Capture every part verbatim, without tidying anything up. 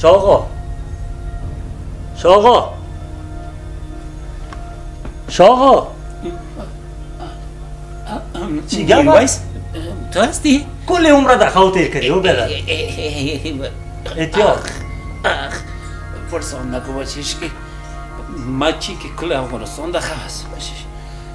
شاقا شاقا شاقا چی گم وایس تو هستی؟ کل عمر در خاطر کردی و بلد احتیاط فرسان نکو باشیش که ما چی که کل افغانستان در خواست باشیش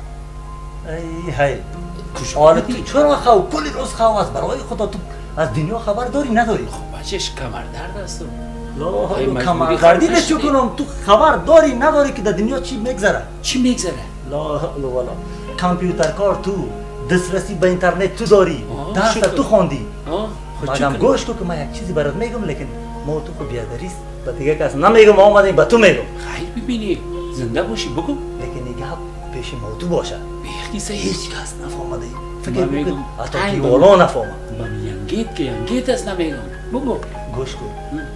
ای های حالا تو چرا خواهو کلی روز خواهو است برای خدا تو از دنیا خبر داری نداری؟ خب باشیش کمر درد است لا کمر دردی نشو کنم تو خبر داری نداری که در دنیا چی میگذره؟ چی میگذره؟ لا لا والا کامپیوتر کار تو دسترسی به اینترنت تو داری درس تو خوندی مادام گوش کو که من یک چیزی برات میگم لیکن ما تو خود بیادریست به دیگه کس نمیگم آمدیم به تو میگم خیر ببینی زنده باشی بگو لیکن نگه پیش ما تو باشه بیخی صحیح هیچ کس نفهمده فکر بکن حتی کی والا نفهمه من ینگیت که ینگیت است نمیگم بگو گوش کن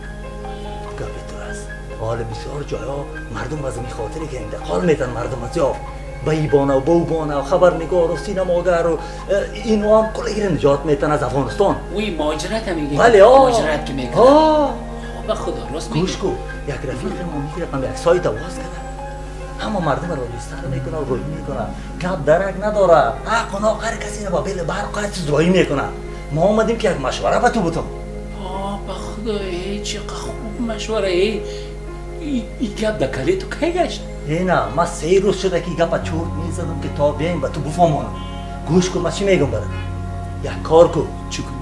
گپی تو است حال بسیار جایا مردم از این خاطری که انتقال میتن مردم از جا بایبانه و بوبانه و خبرنگار و سینماگر و اینو هم کل ایران نجات میتن از افغانستان وی ماجرت هم میگه ولی آه ماجرت که میکنه آه به خدا راست میگه گوش کن یک رفیق ما میگیره من یک سایت واز کرده اما مردم را ریستر میکنه و روی میکنه گپ درک نداره حق و هر کسی رو با بیل برق هر چیز روی میکنه ما اومدیم که یک مشوره به تو بتم آه به خدا ای چقدر خوب مشوره ای این گپ در کلی تو کی گشت؟ نه من سه روز شده که گپ چورت میزدم که تا بیایم به تو بفهمونم گوش کن من چی میگم برات یک کار کن چی کنی؟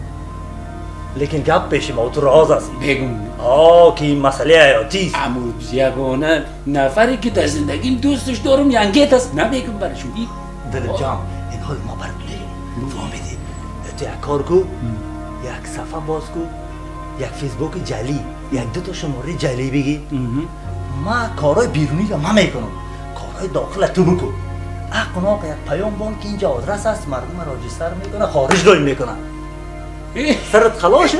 لیکن گپ پیش ما تو راز است بگم آه که این مسئله حیاتی است امروز یگانه نفری که در زندگیم دوستش دارم ینگیت است نمیگم برشون دل جان این حال ما برات میگم فهمیدی تو یک کار کن یک صفحه باز کن یک فیسبوک جعلی یک دو تا شماره جعلی بگی ما کارهای بیرونی را ما میکنم کارهای داخل تو بکن اقنا که یک پیام بان که اینجا آدرس است مردم را رجیستر میکنه خارج روی میکنه سرت خلاصه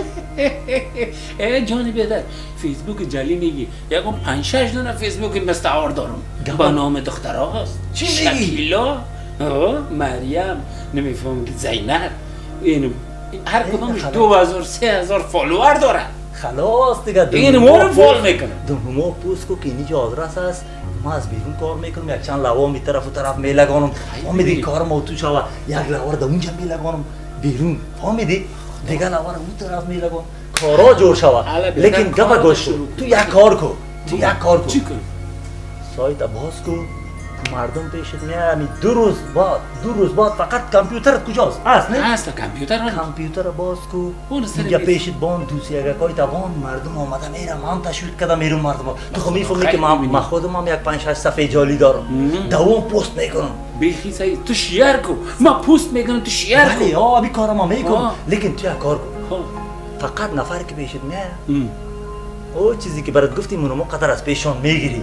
ای جانی بیادر فیسبوک جعلی میگی یکم پنج شش دونه فیسبوک مستعار دارم با نام دخترها هست چی میگی؟ شکیلا مریم نمیفهم که زینب اینو هر کدومش دو هزار سه هزار فالوور داره خلاص دیگه این ما رو فال میکنه دو ما پوست کو که اینجا آدرس است ما از بیرون کار میکنم یک چند لوا می طرف و طرف میلگانم فهمیدی کار ما تو شوا یک لوا در اونجا میلگانم بیرون فهمیدی دیگه لوا رو اون طرف میلگانم کارا جور شوا لیکن گپ گوش تو یک کار کو تو یک کار کو چی کنی سایت باز کو مردم پیشت میاد دو روز بعد دو روز بعد فقط کامپیوترت کجاست هست نه هست کامپیوتر کامپیوتر باز کو اینجا پیشت بان دوسی اگه کوی توان مردم آمده میرم من تشویق کردم میرم مردم تو خب میفهمی که من خودم هم یک پنج شش صفحه جعلی دارم دوام پست میکنم بیخی صحیح تو شیر کو ما پست میکنم تو شیر کو ولی ها ابی کارم ما میکنم لیکن تو یک کار کن فقط نفر که پیشت میاد او چیزی که برات گفتیم اونو قدر از پیشان میگیری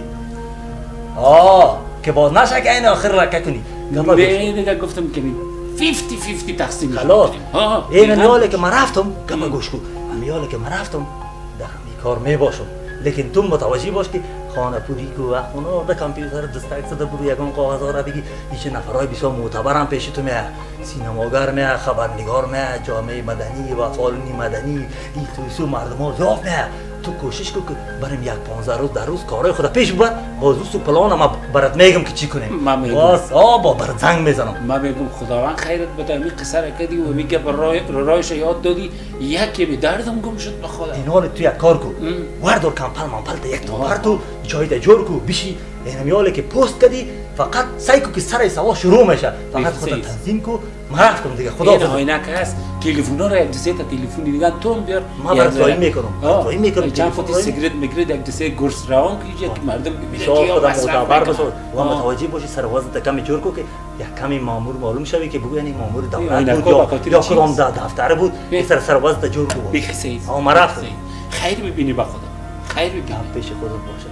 آه که باز نشه که این آخر رکه کنی به دیگه گفتم که فیفتی فیفتی تقسیم خلاص این میاله که من رفتم گپ گوش کن میاله که من رفتم در همین کار میباشم لیکن تو متوجه باش که خانه پوری کو و خونه به کامپیوتر دستک زده برو یگان کاغذا را بگی هیچ نفرای بسیار معتبرم پیش تو میاد سینماگر میاد خبرنگار میاد جامعه مدنی و فعالین مدنی این تویسو مردم ها زیاد میاد تو کوشش کن که بریم یک پانزده روز در روز کارهای خود پیش ببر باز تو پلان ما برات میگم که چی کنیم باز آبا برات زنگ میزنم ما میگم خداوند خیرت بده می قصه را کردی و میگه برای رایش یاد دادی یکی به دردم گم شد به خدا این حال تو یک کار کن وردار کمپل ممپل یک تو تو جای ده جور کو بشی این میاله که پست کردی فقط سعی کو که سر سوا شروع میشه فقط خودت تنظیم کو ما رفتم دیگه خدا این آینه که هست تلفن ها را یک دسته تلفنی دیگه تو بیار ما برات رای میکنم رای میکنم چند فوتی سیگرت میگیره یک دسته گرس روان که مردم ببینه که خدا معتبر باشه و متوجه باشی سر وضعیت کمی جور کو که یک کمی مامور معلوم شوی که بگو یعنی مامور دولت بود یا کدام دفتر بود سر سر وضعیت جور کو بخیر آ ما رفتم خیر ببینی با خدا خیر ببینی پیش خودت باشه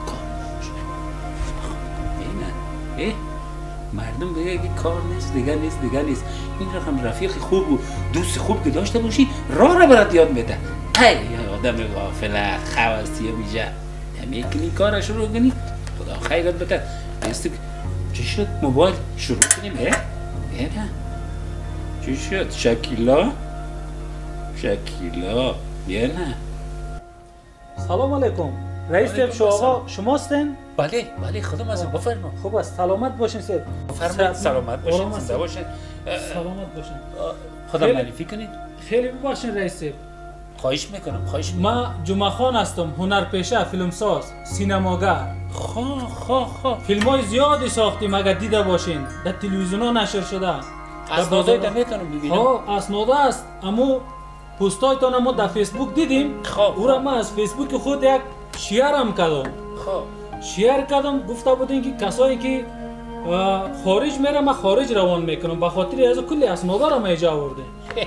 اه مردم بگه که کار نیست دیگه نیست دیگه نیست این رقم رفیق خوب و دوست خوب که داشته باشی راه را برات یاد میده ای آدم غافل خواستی میشه نمیکنی کار شروع کنی خدا خیرت بده است چی شد موبایل شروع کنیم اه نه چی شد شکیلا شکیلا بیا نه سلام علیکم. رئیس صاحب شما آقا شما هستین؟ بله بله خودم هستم بفرما. خوب است سلامت باشین صاحب. بفرمایید سلامت باشین زنده باشین. سلامت باشین. خدا معرفی کنید. خیلی ببخشید رئیس صاحب. خواهش میکنم خواهش میکنم. ما جمعه خان هستم، هنرپیشه، فیلمساز، سینماگر. خواه خواه خواه. فیلمای زیادی ساختیم اگر دیده باشین. در تلویزیون ها نشر شده. اسنادای تا میتونم ببینم. ها اسناده است. اما پستایتان ما در فیسبوک دیدیم. خب او را ما از فیسبوک خود یک شیر هم کردم. خب شیر کردم گفته بودین که کسایی که خارج میره ما خارج روان میکنم به خاطر از کلی اسنادا را میجا آورده.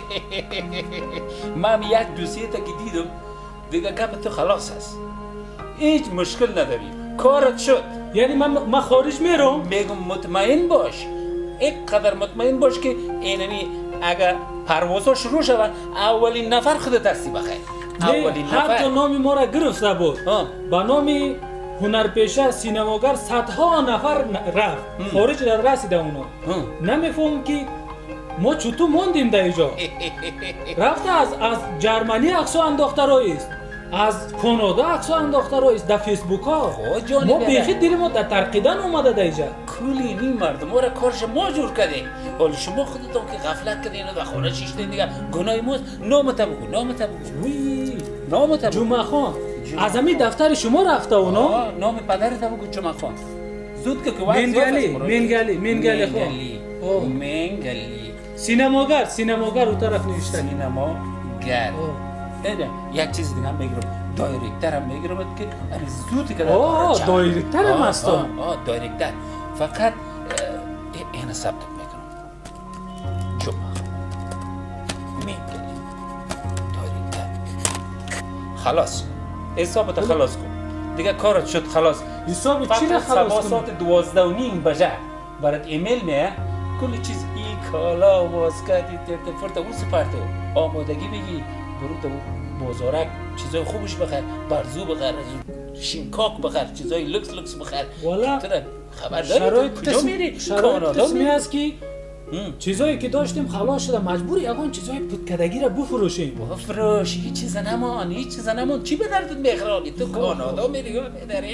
من یک دوسیه تا که دیدم دیگه گپ تو خلاص هست. هیچ مشکل نداری. کارت شد. یعنی من ما خارج میرم؟ میگم مطمئن باش. اینقدر مطمئن باش که اینمی اگر پروازها شروع شود اولین نفر خودت هستی بخیر. اولین نفر. حتی نام ما را گرفته بود. با نام هنرپیشه سینماگر صدها نفر رفت. خارج را رسیده اونا. نمیفهم که ما چطور موندیم در اینجا. رفته از از جرمنی عکس‌ها انداخته رایست. از کانادا عکس‌ها انداخته رایست در فیسبوک ها. ما بیخی دل ما در ترقیدن اومده در اینجا. کلی این مردم را کارش ما جور کردیم. ولی شما خودتون که غفلت کردین و در خانه شیشتین دیگه گناه ماست. نامت بگو نامت بگو. وی نامت بگو. جمعه خان. از همین دفتر شما رفته اونا؟ نام پدرت بگو جمعه خان. زود که که وقت منگلی منگلی منگلی خان. منگلی. سینماگر سینماگر اون طرف نوشته. سینماگر. دیدم یک چیز دیگه هم میگیرم دایرکتر هم میگیرم که زودی که آه دایرکتر هم هستم. آه دایرکتر فقط این ثبت میکنم جمعه میگلی دایرکتر خلاص حسابت خلاص کن دیگه کارت شد خلاص. حساب چی را خلاص کنم؟ ساعت دوازده و نیم بجه برات ایمیل میه کلی چیز ای کالا واسکتی تفرت اون سپرتو آمادگی بگی برو تو بازارک چیزای خوبش بخر برزو بخر شینکاک بخر چیزای لکس لکس بخر. والا خبر داری تو کجا میری؟ کانادا میری است که چیزایی که داشتیم خلاص شده مجبوری اگه چیزای پودکدگی را بفروشیم. بفروش هیچ چیز نمان هیچ چیز نمان چی به دردت میخوری تو کانادا میری یا میداری؟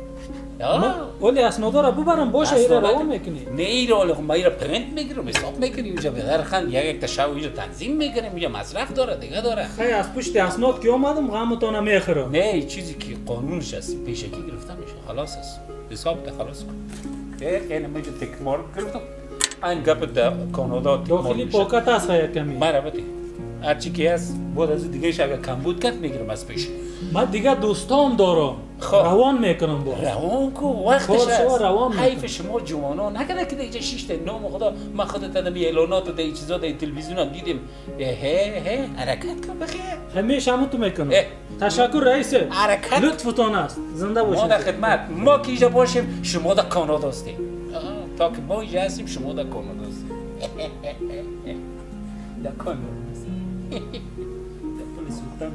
ولی اسنادا را ببرم باشه ایرا روان میکنی؟ نه ایرا ولی ما ایرا پرینت میگیرم حساب میکنیم اینجا به درخان یک یک تشاو اینجا تنظیم میکنیم اینجا مصرف داره دیگه داره. خیلی از پشت اسناد که اومدم غمتون میخورم. نه چیزی که قانونش هست پیشکی گرفته میشه خلاص است حساب ده خلاص کن. این میگه تکمار گرفتم این گپ در کانادا داخلی پاکت هست خیلی کمی. مربوطه هرچی که هست بود از دیگه شب کم بود کت میگیرم از پیش. من دیگه دوستام دارم روان میکنم با روان کو وقتش هست حیف شما جوانا نکنه که دیگه شیشت نام خدا من خودت دادم اعلانات و دیگه چیزا در تلویزیون هم دیدیم هه هه حرکت کن بخیر همیشه همون تو میکنم. تشکر رئیس حرکت لطفتان است زنده باشید. ما در خدمت ما که اینجا باشیم شما در کانادا هستیم تا که ما اینجا هستیم شما در کانادا هستیم در کانادا هستیم در پل سلطان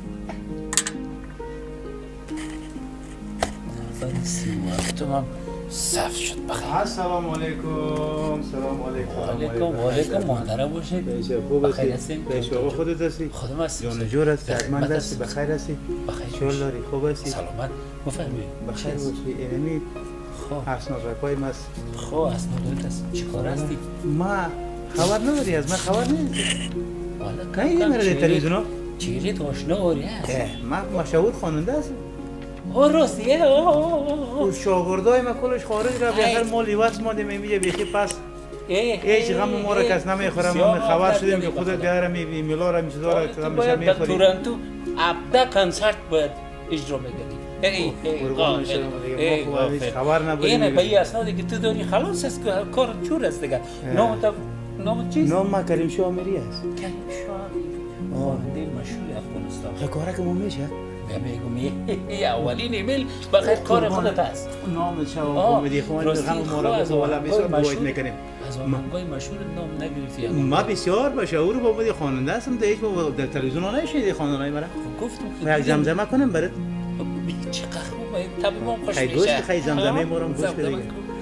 وقتم هم صف شد بخیر. السلام علیکم. سلام علیکم. علیکم و علیکم محترم باشید. بخیر هستین؟ بخیر خودت هستی؟ خودم هستم. جان جور هستی؟ خدمت هستی؟ بخیر هستی؟ بخیر. شل داری؟ خوب هستی؟ سلامت. بفرمایید. بخیر باشی. اینمی اسناد رکای ماست. خب اسنادت است. چیکار هستی؟ ما خبر نداری از من خبر نیستی. والا کی میره تلویزیون؟ چیزی تو آشنا آوری هست. من مشهور خواننده هستم. او راستیه او شاگردای ما کلش خارج را به هر مال لیواس ماندیم میگه بیخی پس هیچ غم ما را کس نمیخوره. ما خبر شدیم که خودت بیاره می ایمیلا را میشه داره که همیشه میخوری. تورنتو ابدا کنسرت باید اجرا میگردی. ای ای ای خبر نبودیم. اینه به اسنادی که تو داری خلاص است کار جور است دیگه. نام تا نام چیز؟ نام ما کریم شاه امیری است. کریم شاه خواننده مشهور افغانستان. کارا که میشه میگم اولین ایمیل بخیر کار خودت هست. نام شما کمدی خوان غم ما را با والا بسیار باید میکنیم. از آهنگای مشهور نام نگرفتی؟ ما بسیار مشهور با بودی خواننده هستم در هیچ در تلویزیون ها نشیدی خواننده‌های مرا. گفتم یک زمزمه کنم برات. چقدر خوبه طبیعی ما خوش میشه. خیلی خیلی زمزمه ما رو گوش بده.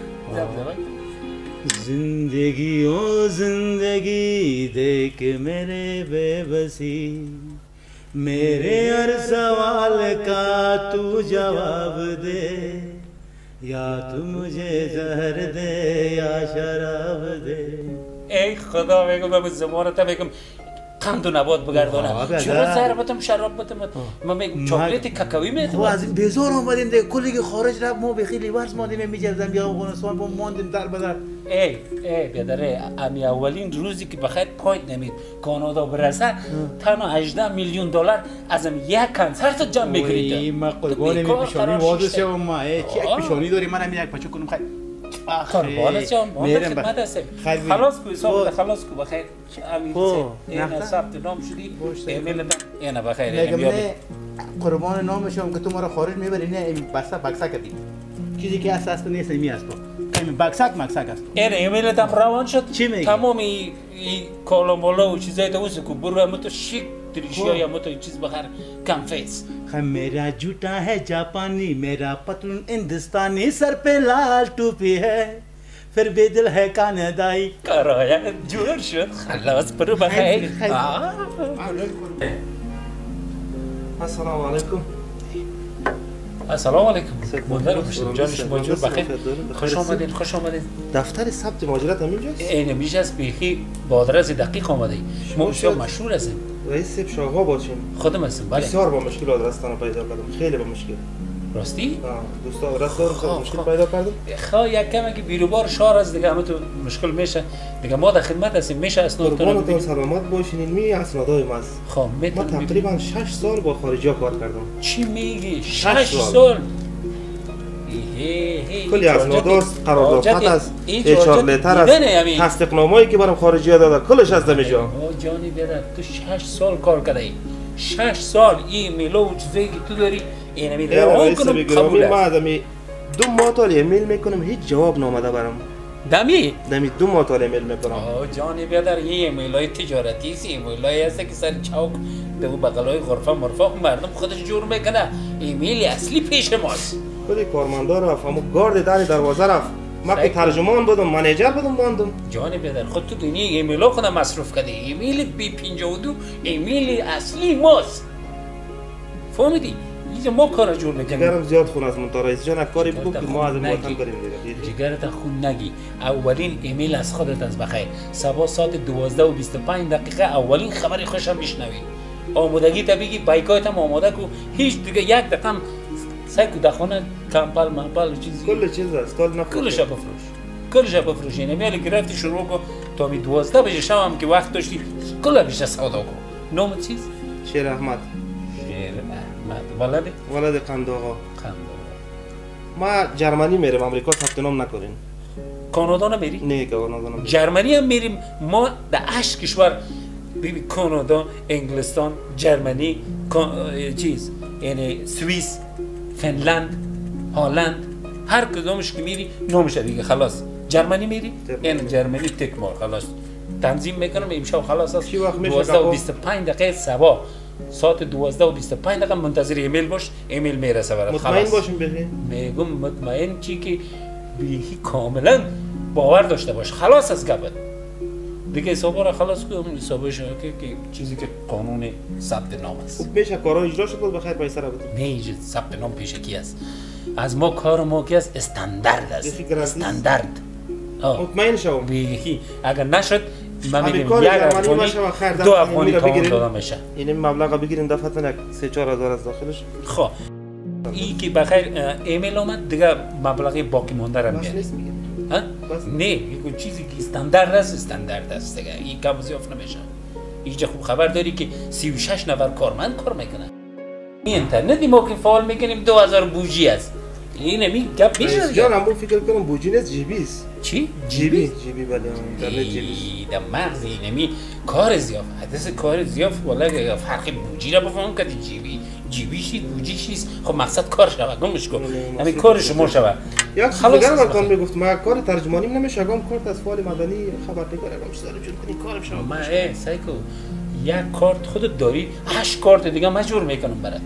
زندگی و زندگی دیکھ میرے بے بسی मेरे हर सवाल का तू जवाब दे या तू मुझे जहर दे या शराब दे ای خدا میگم به زمانت میگم قند و نبات بگردانم چرا زهر بتم شراب بتم من میگم چاکلیت کاکائویی میتم از این بیزار آمدیم دیگه کلی که خارج رفت ما به خیلی ورز ماندیم میجردم یا افغانستان با ماندیم در بدر ای ای بیادره امی اولین روزی که بخیر پایت نمید کانادا برسه تنها هجده میلیون دلار ازم یک کنسرت جمع میگیرید وای ما قربان می پیشانی وادو شو ما ای چی یک پیشانی داری منم یک پچو کنم خیر قربانت جان ما در خدمت هستیم خلاص کو حساب خلاص کو بخیر امید این ثبت نام شدی ایمیل دم اینا بخیر میگم نه قربان نام شما که تو ما رو خارج میبری نه این بسا بکسا کردی چیزی که اساس نیست می است این بکساک مکساک است این ایمیل دم روان شد چی میگی تمام این کالامولا و چیزای تو کو برو هم تو شیک تریشیا یا متو چیز بخیر کنفیس خم میرا جوتا ہے جاپانی میرا پتلون ہندوستانی سر پہ لال ٹوپی ہے پھر بے دل ہے کانادائی کرایا جور شد خلاص برو بخیر السلام علیکم السلام علیکم مدر باشید جان شما جور بخیر خوش آمدین خوش آمدین دفتر ثبت مهاجرت هم اینجاست این میشه از بیخی با آدرس دقیق آمده ما بسیار مشهور هستیم رئیس سیب شاهها باشین خودم هستم بله بسیار با مشکل آدرستان پیدا کردم خیلی با مشکل راستی دوست آدرس دارم مشکل پیدا کردم خواه یک کمی که بیروبار شهر است دیگه همه تو مشکل میشه دیگه ما در خدمت هستیم میشه اسنادتون قربانتون سلامت باشین این می اسنادای من است خب ما تقریبا شش سال با خارجی ها کار کردم چی میگی شش سال کلی اسناداست قرارداد است اچ آر لتر است تصدیق نامه‌ای که برام خارجی ها داده کلش از دمیجا جانی بیادر تو شش سال کار کردی شش سال این میلو و چیزایی که تو داری این همی روان کنم قبول است ما ادمی دو ماه تا ایمیل میکنم هیچ جواب نامده برام دمی دمی دو ماه تا ایمیل میکنم آه جانی بیادر این ایمیلای تجارتی است ایمیلای هست که سر چوک به بغلای غرفه مرفق مردم خودش جور میکنه ایمیل اصلی پیش ماست خودی کارمندا رفت اما گارد در دروازه رفت ما که ترجمان بودم منیجر بودم باندم جانی بیادر خود تو دنیا ایمیلا خودم مصرف کرده ایمیل بی پنجاه و دو ایمیل اصلی ماست فهمیدی؟ اینجا ما کار جور میکنیم جگرم زیاد خون از من تا رئیس جان کاری بگو که ما از این وطن بریم دیگه جگرت خون نگی اولین ایمیل از خودت از بخیر صبح ساعت دوازده و بیست و پنج دقیقه اولین خبری خوشم میشنوی آمادگی تا بگی بایکایت هم آماده کو هیچ دیگه یک دقیقه سعی کو دخونه کمپل مپل چیزی کل چیز است کل نفروش کلش بفروش کلش بفروش اینه میالی گرفتی شروع کو تا می دوازده بجه شب هم که وقت داشتی کل بیشه سودا کو نام چیز شیر احمد شیر احمد ولد ولد قنداغا قنداغا ما جرمنی میریم امریکا ثبت نام نکنین کانادا نمیری نه کانادا نمیریم جرمنی هم میریم ما در هشت کشور ببین کانادا انگلستان جرمنی چیز یعنی سوئیس فنلند هلند هر کدومش که میری نامشه دیگه خلاص جرمنی میری یعنی جرمنی تکمار خلاص تنظیم میکنم امشب خلاص است دوازده و بیست و پنج دقیقه صبح ساعت دوازده و بیست و پنج دقیقه منتظر ایمیل باش ایمیل میرسه برات مطمئن باشیم ببین میگم مطمئن چی که بیخی کاملا باور داشته باش خلاص از گپت دیگه حسابا رو خلاص کنم حسابش که چیزی که قانون ثبت نام است میشه کارا اجرا شد بخیر پیسه رو بدیم نه ثبت نام پیش کی است از ما کار ما کی است استاندارد است استاندارد مطمئن شو بیخی اگر نشد من میگم یک افغانی دو افغانی تمام داده میشه این مبلغ بگیرین دفعه سه چهار هزار از داخلش خب این که بخیر ایمیل اومد دیگه مبلغ باقی مونده رو میاره ها نه یک چیزی که استاندارد است استاندارد است دیگه این کم زیاف نمیشه اینجا خوب خبر داری که سی و شش نفر کارمند کار میکنن این اینترنتی ما که فعال میکنیم دو هزار بوجی است این نمی گپ میشه جان هم فکر کنم بوجی نیست جی بی است چی جی بی جی بی بله اینترنت جی بی در مغز نمی کار زیاف حدث کار زیاف والله فرق بوجی را بفهم که جی بی جی بی شید بوجی چیست خب مقصد کار شود گمش کن همین کار شما شود یک دیگر وقتا میگفت ما کار ترجمانی نمیشه گم کارت از فعال مدنی خبرنگار گم چیزا رو جور کنی کارم شما ما ای سایکو یک کارت خودت داری هشت کارت دیگه مجبور میکنم برات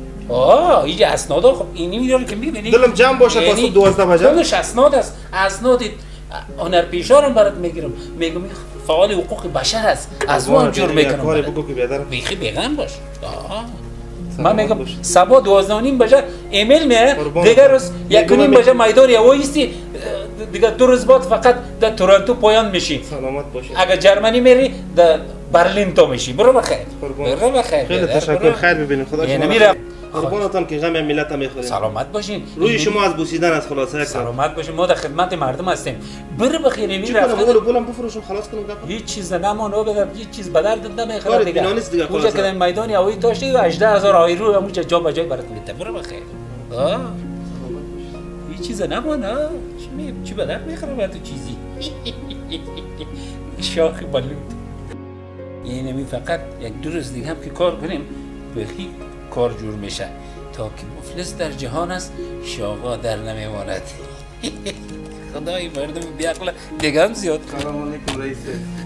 آه اینجا اسنادا خب اینی میاره که میبینی دلم جمع باشه تا دوازده بجه خودش اسناد است اسناد هنر پیشارم برات میگیرم میگم فعال حقوق بشر است از اون جور میکنم کاری بگو که بیادر بیخی بیغم باش من میگم سبا دوازده و نیم بجه ایمیل میه دیگه روز یک و نیم بجه میدان یا وایستی دیگه دو روز بعد فقط در تورنتو پایان میشی سلامت باشی اگر جرمنی میری در برلین تو میشی برو بخیر برو بخیر خیلی تشکر خیر ببینید خدا شما میرم قربانتان که غم ملت هم میخوریم سلامت باشین روی شما از بوسیدن از خلاصه سلامت باشین ما در خدمت مردم هستیم برو بخیر اینی رفت بولو بولم بفروشم خلاص کنم گپ هیچ چیز نمونه بده هیچ چیز به درد نمیخوره دیگه کار دیگه دیگه اونجا که میدان هوایی تاشتی هجده هزار آیرو اونجا جا به جای برات میده برو بخیر ها هیچ چیز نمونه چی می چی به درد میخوره برات چیزی شاخ بالود یعنی می فقط یک دو روز دیگه هم که کار کنیم بخی کار جور میشه تا که مفلس در جهان است شاقا در نمیماند خدای مردم بیعقل دیگه هم زیاد سلام علیکم رئیس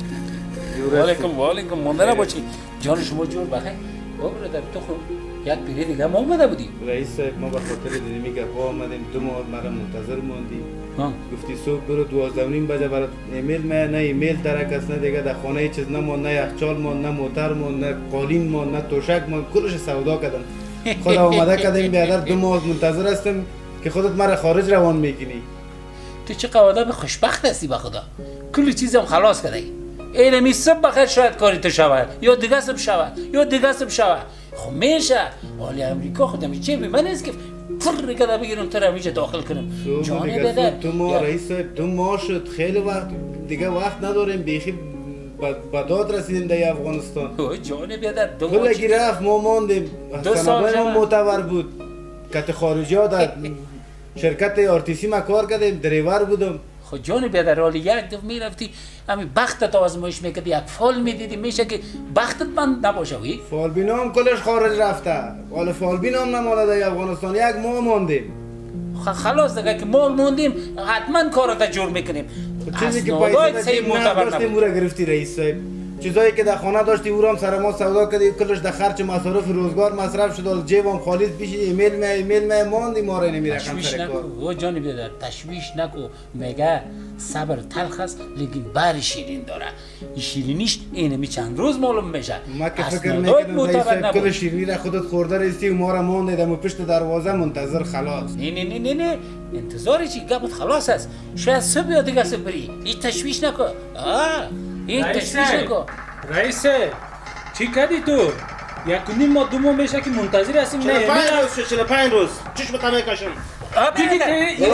وعلیکم وعلیکم مانده نباشی جان شما جور بخیر بابا در تو خود یک پیری دیگه ما اومده بودیم رئیس صاحب ما به خاطر دیدمی گپا آمدیم دو ماه مرا منتظر موندیم گفتی صبح برو دوازده و نیم بجه برات ایمیل ما نه ایمیل ترک است نه دیگه در خانه چیز نمون نه یخچال مون نه موتر مون نه قالین مون نه توشک مون کلش سودا کردم خدا آمده کردیم بیادر دو ماه منتظر هستم که خودت مرا خارج روان میکنی تو چه قوادم خوشبخت هستی به خدا کلی چیزم خلاص کرده این می صبح بخیر شاید کاری تو شود یا دیگه صبح شود یا دیگه صبح شود خب میشه ولی امریکا خودم چه بی من است که فر کده بگیرم تو رو میشه داخل کنم جانه بده تو ما رئیس صاحب تو ما شد خیلی وقت دیگه وقت نداریم بیخی با داد رسیدیم در افغانستان جانه بیادر دو کلگی رفت ما ماندیم سنبای ما معتبر بود کت خارجی ها در شرکت آرتیسی ما کار کردیم دریور بودم خود جان بیادر حالی یک دفعه میرفتی همین بختت آزمایش میکردی یک فال میدیدی میشه که بختت من نباشه وی فال بینام کلش خارج رفته حالا فال بینام نمانده در افغانستان یک ماه ماندیم خلاص دیگه که مال موندیم حتما کارتا جور میکنیم چیزی که پیسه نداشتیم او را گرفتی رئیس صاحب چیزایی که در خانه داشتی او را هم سر ما سودا کردی کلش در خرج مصارف روزگار مصرف شد جیبم خالی پیش ایمیل می ایمیل می ماندی ما را نمی رقم سر کار او جان بیادر تشویش نکو میگه صبر تلخ است لیکن بر شیرین داره شیرینیش اینه می چند روز معلوم میشه ما که فکر میکنم رئیس صاحب کل شیرینی را خودت خورده رسیدی و ما را ماندی در پشت دروازه منتظر خلاص نه نه نه نه انتظار چی گپت خلاص است شاید صبح یا دیگه صبح بری هیچ تشویش نکو آه این تشویش نکو رئیس چی کردی تو؟ یک نیم ما دو ماه میشه که منتظر هستیم چهل و پنج روز چهل و پنج روز چشم تمه کشم دیدی که این یکی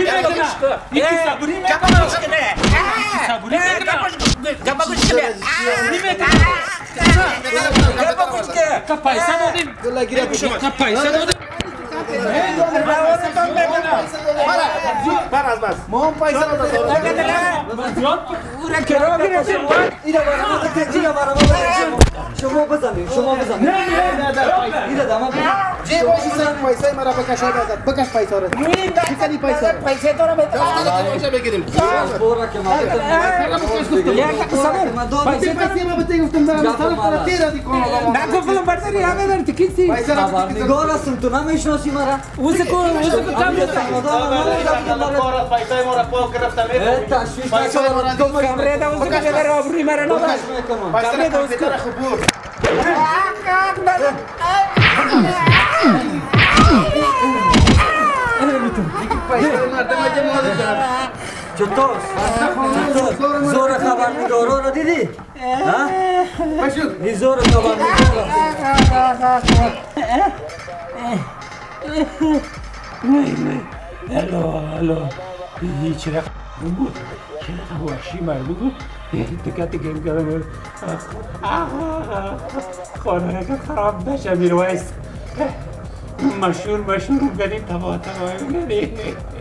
صبوری میکنه گپا گوش کنه صبوری میکنه گپا گوش کنه گپا گوش کنه که پیسه دادیم که پیسه دادیم بر از بس ما هم پیسه شما بزنید شما بزنید اینه دامه جه باشی سر پیسه مرا بکشه بزن بکش پیسه رو بکنی پیسه رو پیسه تو رو بده پیسه بگیریم بورا که ما پیسه پیسه ما بهت گفتم دارم طرف تیر دی کنم نگفتم برتری همه در تکیسی پیسه رو نگار هستم تو نمیشناسی مرا اوزه کو اوزه کو کم پیسه ما را پاک گرفتم تشویش نکن تو کمره دا اوزه کو در آبروی مرا نباش پیسه را کمپیوتر خبور چطور؟ زور خبرنگارا رو دیدی؟ این زور خبرنگارا الو الو هیچ رقم بود چرا وحشی مرد بود دکت گیم کردم خانه که خراب نشه میرویست مشهور مشهور گنی تبا تبا گنی